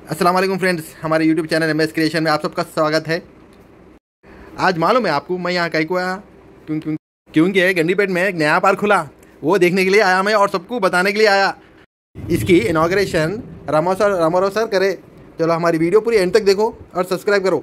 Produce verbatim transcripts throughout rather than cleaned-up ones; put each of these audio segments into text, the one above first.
अस्सलाम वालेकुम फ्रेंड्स, हमारे YouTube channel M S creation में आप सबका स्वागत है। आज मालूम है आपको मैं यहाँ कहीं को आया क्यों क्यों क्योंकि गंडीपेट में एक नया पार्क खुला, वो देखने के लिए आया मैं और सबको बताने के लिए आया। इसकी inauguration Rama sir Ramarao sir करे। चलो हमारी वीडियो पूरी एंड तक देखो और सब्सक्राइब करो।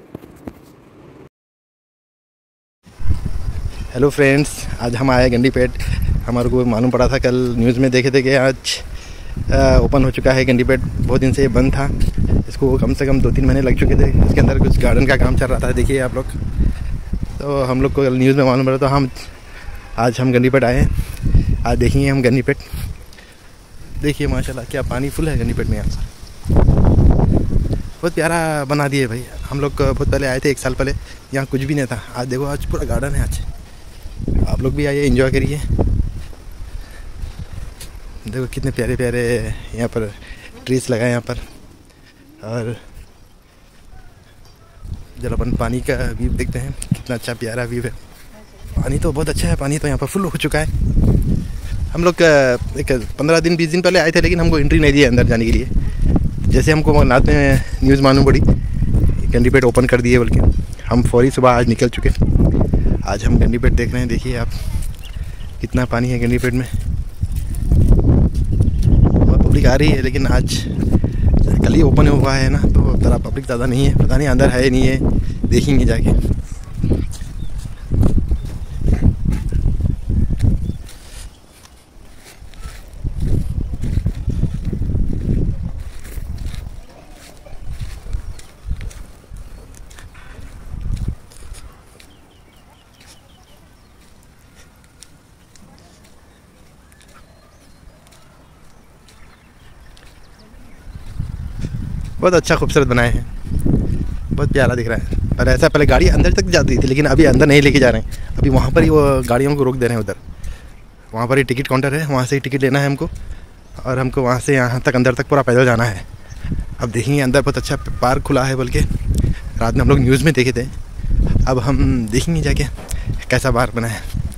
हेलो फ्रेंड्स, आज हम आए गंडीपेट। हमारे को मालूम पड़ा था, कल न्यूज़ में देखे थे कि आज ओपन हो चुका है गंडीपेट। बहुत दिन से ये बंद था, इसको कम से कम दो तीन महीने लग चुके थे। इसके अंदर कुछ गार्डन का काम चल रहा था, देखिए आप लोग। तो हम लोग को कल न्यूज़ में मालूम पड़ा, तो हम आज हम गंडीपेट आए हैं। आज देखेंगे हम गंडीपेट। देखिए माशाल्लाह क्या पानी फुल है गंडीपेट में। यहाँ बहुत प्यारा बना दिए भाई। हम लोग बहुत पहले आए थे, एक साल पहले, यहाँ कुछ भी नहीं था। आज देखो, आज पूरा गार्डन है। आज आप लोग भी आइए, एंजॉय करिए। देखो कितने प्यारे प्यारे यहाँ पर ट्रीज लगाए यहाँ पर। और जब अपन पानी का व्यू देखते हैं, कितना अच्छा प्यारा व्यू है। पानी तो बहुत अच्छा है, पानी तो यहाँ पर फुल हो चुका है। हम लोग एक पंद्रह दिन बीस दिन पहले आए थे, लेकिन हमको एंट्री नहीं दी अंदर जाने के लिए। जैसे हमको रात में न्यूज़ मालूम पड़ी गंडीपेट ओपन कर दिए, बल्कि हम फौरी सुबह आज निकल चुके। आज हम गंडीपेट देख रहे हैं। देखिए आप कितना पानी है गंडीपेट में। पब्लिक आ रही है, लेकिन आज कल ही ओपन हुआ है ना, तो ज़रा पब्लिक ज़्यादा नहीं है। पता नहीं अंदर है नहीं है, देखेंगे जाके। बहुत अच्छा खूबसूरत बनाए हैं, बहुत प्यारा दिख रहा है। पर ऐसा पहले गाड़ी अंदर तक जाती थी, लेकिन अभी अंदर नहीं लेके जा रहे हैं। अभी वहाँ पर ही वो गाड़ियों को रोक दे रहे हैं। उधर वहाँ पर ही टिकट काउंटर है, वहाँ से ही टिकट लेना है हमको। और हमको वहाँ से यहाँ तक अंदर तक पूरा पैदल जाना है। अब देखेंगे, अंदर बहुत अच्छा पार्क खुला है, बल्कि रात में हम लोग न्यूज़ में देखे थे। अब हम देखेंगे जाके कैसा पार्क बना है।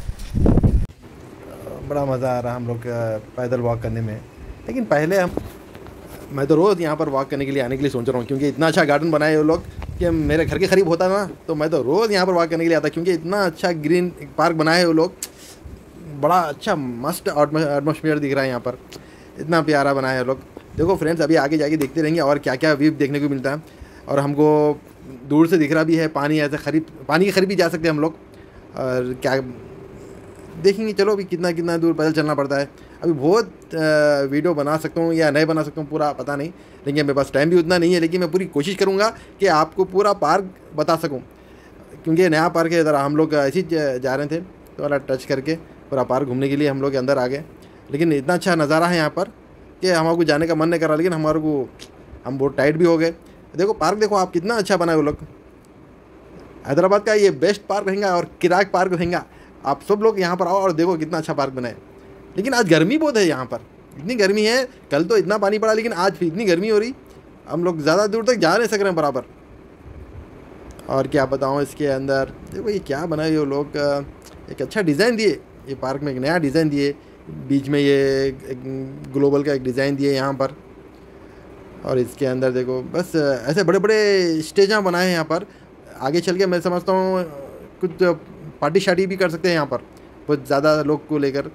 बड़ा मज़ा आ रहा हम लोग पैदल वॉक करने में। लेकिन पहले हम मैं तो रोज़ यहाँ पर वॉक करने के लिए आने के लिए सोच रहा हूँ, क्योंकि इतना अच्छा गार्डन बनाए वो लोग कि मेरे घर के करीब होता ना, तो मैं तो रोज़ यहाँ पर वॉक करने के लिए आता, क्योंकि इतना अच्छा ग्रीन पार्क बनाए हैं वो लोग। बड़ा अच्छा मस्त एटमॉस्फेयर दिख रहा है यहाँ पर, इतना प्यारा बनाया है लोग। देखो फ्रेंड्स, अभी आगे जाके देखते रहेंगे और क्या क्या व्यू देखने को मिलता है। और हमको दूर से दिख रहा भी है पानी, ऐसे करीब पानी के करीब भी जा सकते हैं हम लोग। और क्या देखेंगे, चलो अभी कितना कितना दूर पैदल चलना पड़ता है। अभी बहुत वीडियो बना सकता हूँ या नहीं बना सकता हूँ पूरा पता नहीं, लेकिन मेरे पास टाइम भी उतना नहीं है। लेकिन मैं पूरी कोशिश करूँगा कि आपको पूरा पार्क बता सकूँ, क्योंकि नया पार्क है। इधर हम लोग ऐसे ही जा रहे थे, तो वाला टच करके पूरा पार्क घूमने के लिए हम लोग अंदर आ गए। लेकिन इतना अच्छा नज़ारा है यहाँ पर कि हमारे को जाने का मन नहीं कर रहा, लेकिन हमारे को हम बहुत टाइट भी हो गए। देखो पार्क देखो आप, कितना अच्छा बना है वो लोग। हैदराबाद का ये बेस्ट पार्क रहेगा और किराक पार्क रहेगा। आप सब लोग यहाँ पर आओ और देखो कितना अच्छा पार्क बना है। लेकिन आज गर्मी बहुत है यहाँ पर, इतनी गर्मी है। कल तो इतना पानी पड़ा, लेकिन आज फिर इतनी गर्मी हो रही, हम लोग ज़्यादा दूर तक जा नहीं सक रहे हैं बराबर। और क्या बताऊँ, इसके अंदर देखो ये क्या बनाए वो लोग। एक अच्छा डिज़ाइन दिए ये पार्क में, एक नया डिज़ाइन दिए। बीच में ये एक ग्लोबल का एक डिज़ाइन दिए यहाँ पर। और इसके अंदर देखो बस ऐसे बड़े बड़े स्टेजाँ बनाए हैं यहाँ पर। आगे चल के मैं समझता हूँ कुछ पार्टी शार्टी भी कर सकते हैं यहाँ पर, बहुत ज़्यादा लोग को लेकर।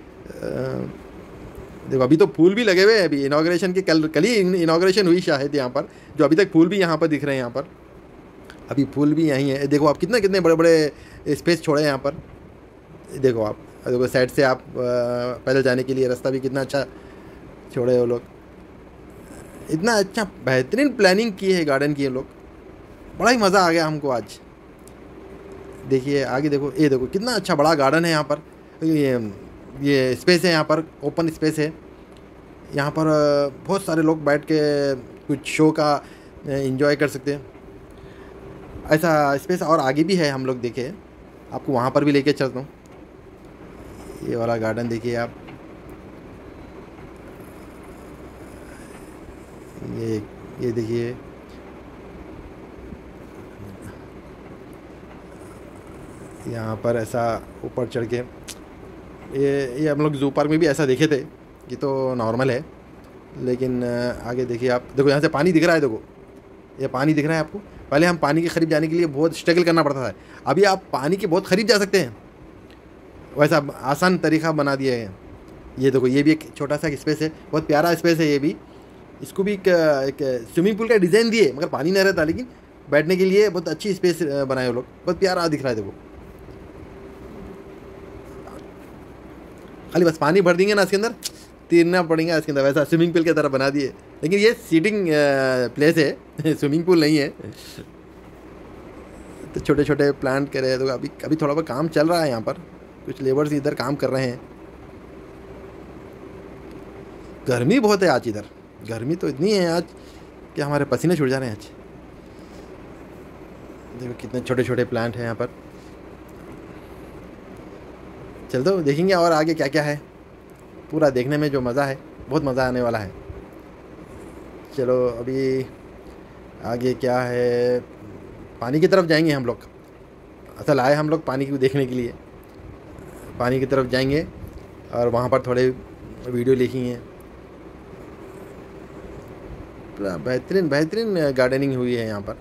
देखो अभी तो फूल भी लगे हुए हैं। अभी इनॉग्रेशन के कल कल ही इनॉग्रेशन हुई शायद यहाँ पर, जो अभी तक फूल भी यहाँ पर दिख रहे हैं। यहाँ पर अभी फूल भी यहीं है। देखो आप कितने कितने बड़े बड़े स्पेस छोड़े हैं यहाँ पर। देखो आप, देखो साइड से आप पैदल जाने के लिए रास्ता भी कितना अच्छा छोड़े वो लोग। इतना अच्छा बेहतरीन प्लानिंग की है गार्डन की ये लोग। बड़ा ही मज़ा आ गया हमको आज। देखिए आगे देखो, ये देखो कितना अच्छा बड़ा गार्डन है यहाँ पर। ये ये स्पेस है यहाँ पर, ओपन स्पेस है यहाँ पर। बहुत सारे लोग बैठ के कुछ शो का एंजॉय कर सकते हैं। ऐसा स्पेस और आगे भी है, हम लोग देखे, आपको वहाँ पर भी लेके चलता हूँ। ये वाला गार्डन देखिए आप। ये ये देखिए, यहाँ पर ऐसा ऊपर चढ़ के ये ये हम लोग जू पार्क में भी ऐसा देखे थे। ये तो नॉर्मल है, लेकिन अ, आगे देखिए आप, देखो यहाँ से पानी दिख रहा है, देखो ये पानी दिख रहा है आपको। पहले हम पानी के करीब जाने के लिए बहुत स्ट्रगल करना पड़ता था, अभी आप पानी के बहुत करीब जा सकते हैं, वैसा आसान तरीका बना दिया है। ये देखो ये भी एक छोटा सा स्पेस है, बहुत प्यारा स्पेस है ये भी। इसको भी एक, एक स्विमिंग पूल का डिज़ाइन दिए, मगर पानी नहीं रहता, लेकिन बैठने के लिए बहुत अच्छी स्पेस बनाए वो लोग, बहुत प्यारा दिख रहा है देखो। खाली बस पानी भर देंगे ना इसके अंदर, तैरना पड़ेगा इसके अंदर, वैसा स्विमिंग पूल की तरह बना दिए। लेकिन ये सीटिंग प्लेस है, स्विमिंग पूल नहीं है। तो छोटे छोटे प्लांट करे, तो अभी अभी थोड़ा बहुत काम चल रहा है यहाँ पर, कुछ लेबर्स इधर काम कर रहे हैं। गर्मी बहुत है आज इधर, गर्मी तो इतनी है आज कि हमारे पसीने छूट जा रहे हैं आज। देखो कितने छोटे छोटे प्लांट हैं यहाँ पर। चल दो देखेंगे और आगे क्या क्या है, पूरा देखने में जो मज़ा है, बहुत मज़ा आने वाला है। चलो अभी आगे क्या है, पानी की तरफ जाएंगे हम लोग। असल आए हम लोग पानी को देखने के लिए, पानी की तरफ जाएंगे और वहाँ पर थोड़े वीडियो लिखेंगे। पूरा बेहतरीन बेहतरीन गार्डनिंग हुई है यहाँ पर।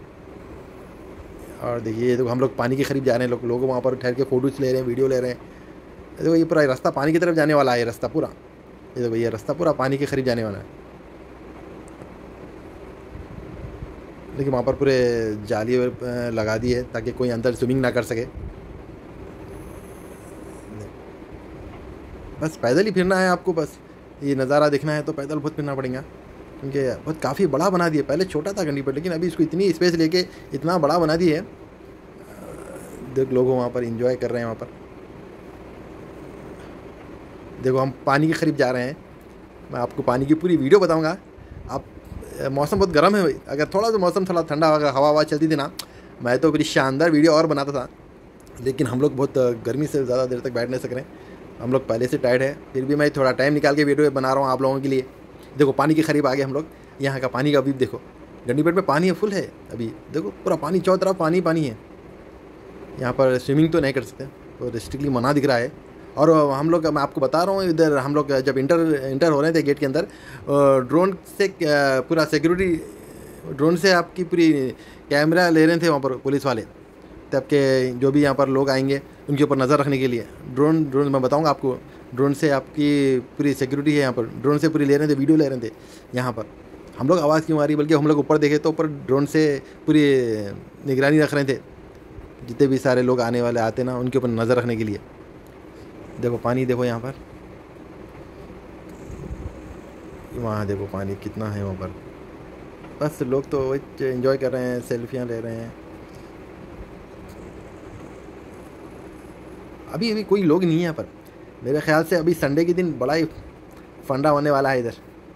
और देखिए देखो हम लोग पानी के करीब जा रहे हैं, लोग लोग वहाँ पर ठहर के फ़ोटोज़ ले रहे हैं, वीडियो ले रहे हैं। देखो ये पूरा रास्ता पानी की तरफ जाने वाला है, ये रास्ता पूरा, ये देखो ये रास्ता पूरा पानी के करीब जाने वाला है। लेकिन वहाँ पर पूरे जाली लगा दी है ताकि कोई अंदर स्विमिंग ना कर सके। बस पैदल ही फिरना है आपको, बस ये नज़ारा देखना है तो पैदल बहुत फिरना पड़ेगा, क्योंकि बहुत काफ़ी बड़ा बना दिया। पहले छोटा था गंडी पर, लेकिन अभी इसको इतनी स्पेस लेके इतना बड़ा बना दिए है। देख लोग वहाँ पर इंजॉय कर रहे हैं। वहाँ पर देखो हम पानी के करीब जा रहे हैं, मैं आपको पानी की पूरी वीडियो बताऊँगा। आप मौसम बहुत गर्म है, अगर थोड़ा सा मौसम थोड़ा ठंडा, अगर हवा हवा चलती थी ना, मैं तो बड़ी शानदार वीडियो और बनाता था। लेकिन हम लोग बहुत गर्मी से ज़्यादा देर तक बैठ नहीं सक रहे, हम लोग पहले से टायर्ड है, फिर भी मैं थोड़ा टाइम निकाल के वीडियो बना रहा हूँ आप लोगों के लिए। देखो पानी के करीब आ गए हम लोग, यहाँ का पानी का अभी देखो, गंडीपेट में पानी है, फुल है अभी। देखो पूरा पानी, चारों तरफ पानी पानी है। यहाँ पर स्विमिंग तो नहीं कर सकते, तो स्ट्रिक्टली मना दिख रहा है। और हम लोग, मैं आपको बता रहा हूँ, इधर हम लोग जब इंटर इंटर हो रहे थे गेट के अंदर, ड्रोन से पूरा सिक्योरिटी, ड्रोन से आपकी पूरी कैमरा ले रहे थे वहाँ पर पुलिस वाले, तब के जो भी यहाँ पर लोग आएंगे उनके ऊपर नज़र रखने के लिए। ड्रोन ड्रोन मैं बताऊँगा आपको, ड्रोन से आपकी पूरी सिक्योरिटी है यहाँ पर, ड्रोन से पूरी ले रहे थे, वीडियो ले रहे थे यहाँ पर। हम लोग आवाज़ क्यों आ रही, बल्कि हम लोग ऊपर देखे तो ऊपर ड्रोन से पूरी निगरानी रख रहे थे, जितने भी सारे लोग आने वाले आते ना उनके ऊपर नज़र रखने के लिए। देखो पानी देखो यहाँ पर, वहाँ देखो पानी कितना है वहाँ पर। बस लोग तो एंजॉय कर रहे हैं, सेल्फियाँ ले रहे हैं। अभी अभी कोई लोग नहीं है यहाँ पर, मेरे ख्याल से अभी संडे के दिन बड़ा ही फंडा होने वाला है इधर।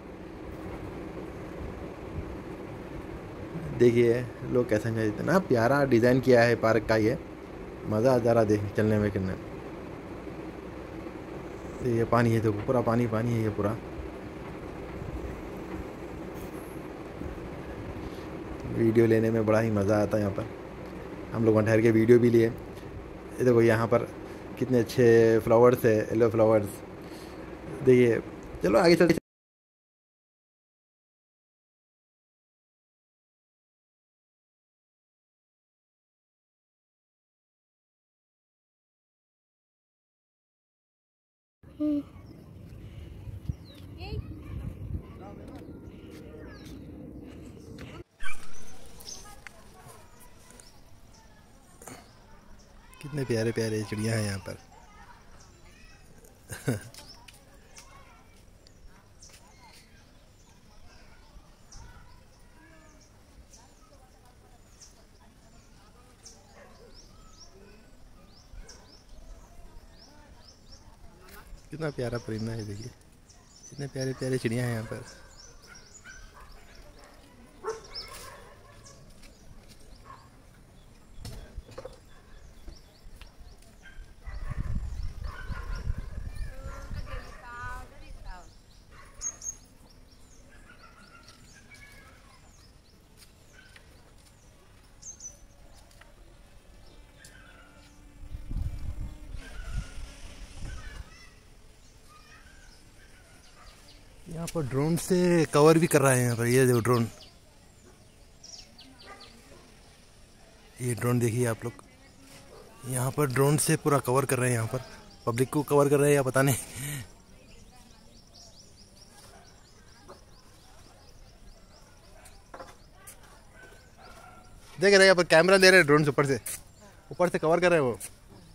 देखिए लोग कैसे एंजॉय, इतना प्यारा डिज़ाइन किया है पार्क का, ये मज़ा आ जा रहा देख चलने में कितने। ये पानी है देखो, पूरा पानी पानी है ये पूरा। वीडियो लेने में बड़ा ही मज़ा आता है यहाँ पर। हम लोग वहाँ ठहर के वीडियो भी लिए। देखो यहाँ पर कितने अच्छे फ्लावर्स है, येलो फ्लावर्स। देखिए चलो आगे चलते। कितने प्यारे प्यारे चिड़िया हैं यहाँ पर। कितना प्यारा परिंदा है, देखिए कितने प्यारे प्यारे चिड़िया हैं यहाँ पर। यहाँ पर ड्रोन से कवर भी कर रहा है। यहाँ पर ये देखो ड्रोन, ये ड्रोन देखिए आप लोग, यहाँ पर ड्रोन से पूरा कवर कर रहे हैं। यहाँ पर पब्लिक को कवर कर रहे हैं या पता नहीं। देख रहे हैं यहाँ पर कैमरा ले रहे हैं ड्रोन से, ऊपर से ऊपर से कवर कर रहे हैं वो।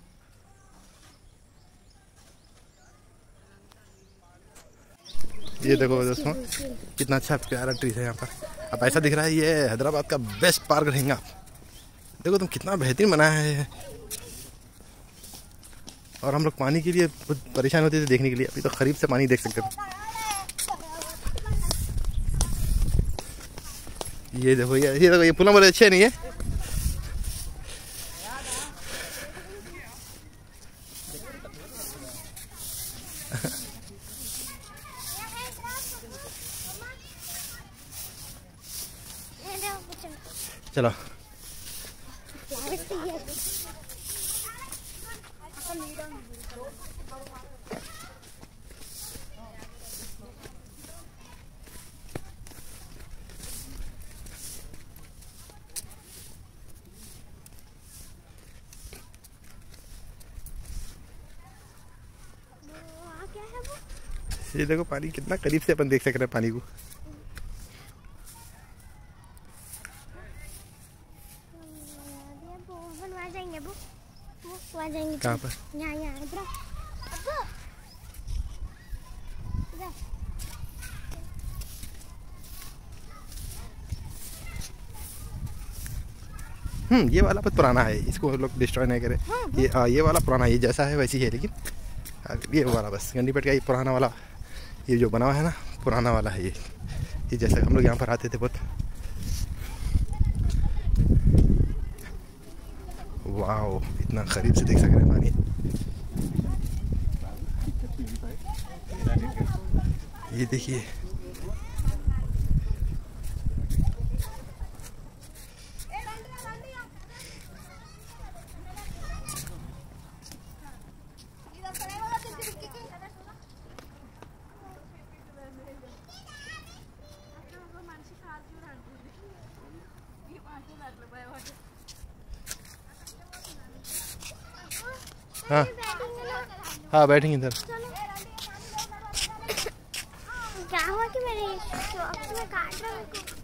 ये देखो दोस्तों कितना अच्छा प्यारा ट्री है यहाँ पर। अब ऐसा दिख रहा है ये हैदराबाद का बेस्ट पार्क रहेगा। देखो तुम कितना बेहतरीन बनाया है। और हम लोग पानी के लिए बहुत परेशान होते थे देखने के लिए, अभी तो करीब से पानी देख सकते थे। ये देखो ये ये देखो ये पुल बड़े अच्छे नहीं है। चलो ये देखो पानी कितना करीब से अपन देख सक रहे हैं पानी को। कहाँ पर? यहाँ यहाँ इधर। हम्म ये वाला बहुत पुराना है, इसको लोग डिस्ट्रॉय नहीं करे। ये आ, ये वाला पुराना, ये जैसा है वैसी है, लेकिन ये वाला बस गंडीपेट का ये पुराना वाला, ये जो बना हुआ है ना पुराना वाला है ये। ये जैसा हम लोग यहाँ पर आते थे बहुत। वाओ इतना करीब से देख सक रहे हैं पानी। ये देखिए हाँ हाँ बैठेंगे इधर। क्या हुआ कि मेरे शॉक्स में काट रहा है।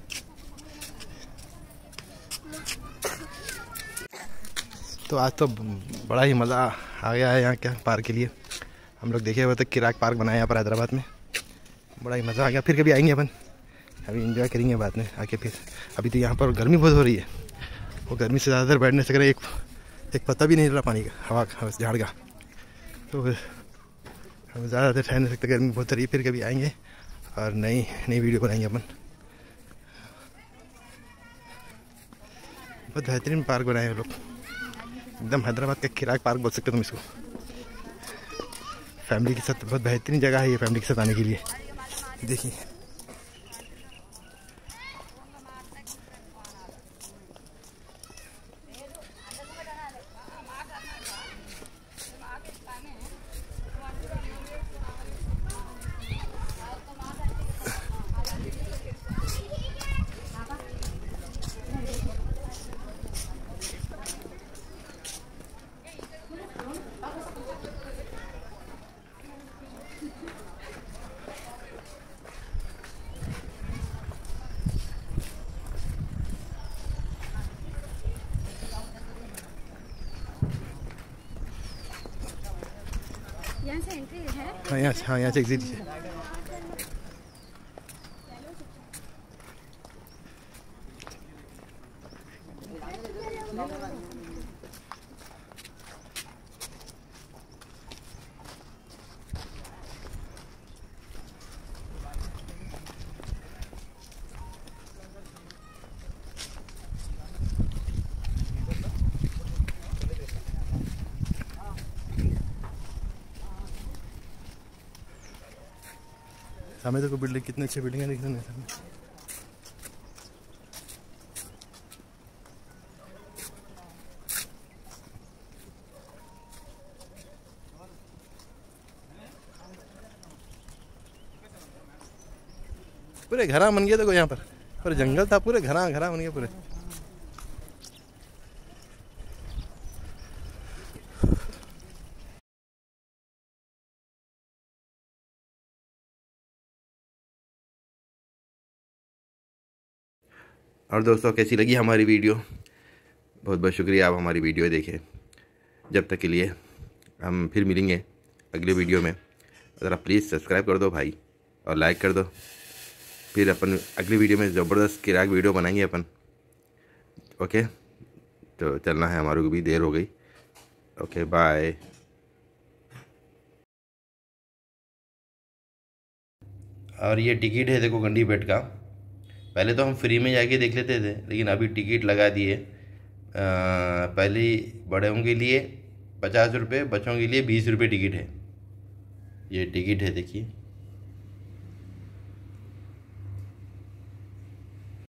तो आज तो बड़ा ही मज़ा आ गया है यहाँ के पार्क के लिए। हम लोग देखे हुए थे किराक पार्क बनाया यहाँ पर हैदराबाद में, बड़ा ही मज़ा आ गया। फिर कभी आएंगे अपन, अभी एंजॉय करेंगे बाद में आके फिर। अभी तो यहाँ पर गर्मी बहुत हो रही है, वो गर्मी से ज़्यादातर बैठने से करें, एक एक पत्ता भी नहीं रहा पानी का, हवा का, झाड़ का। तो हम ज़्यादा देर ठहर नहीं सकते, गर्मी बहुत रही है। फिर कभी आएंगे और नई नई वीडियो बनाएंगे अपन। बहुत बेहतरीन पार्क बनाए हैं लोग, एकदम हैदराबाद का किराक पार्क बोल सकते हो तुम इसको। फैमिली के साथ बहुत बेहतरीन जगह है ये, फैमिली के साथ आने के लिए। देखिए यहाँ से एंट्री है। हाँ यहाँ हाँ यहाँ से एग्जिट है। सामने देखो बिल्डिंग, कितनी अच्छी बिल्डिंग दिख रही है सामने। पूरे घरा बन गया। देखो यहाँ पर पूरे जंगल था, पूरे घरा घरा बन गया पूरे। और दोस्तों कैसी लगी हमारी वीडियो? बहुत बहुत शुक्रिया, आप हमारी वीडियो देखें। जब तक के लिए हम फिर मिलेंगे अगले वीडियो में। ज़रा प्लीज़ सब्सक्राइब कर दो भाई और लाइक कर दो। फिर अपन अगली वीडियो में ज़बरदस्त किराक वीडियो बनाएंगे अपन। ओके, तो चलना है, हमारे को भी देर हो गई। Okay bye. और ये टिकट है देखो गंडी बेट का। पहले तो हम फ्री में जाके देख लेते थे, लेकिन अभी टिकट लगा दिए। पहले बड़ों के लिए पचास रुपये, बच्चों के लिए बीस रुपये टिकट है। ये टिकट है देखिए।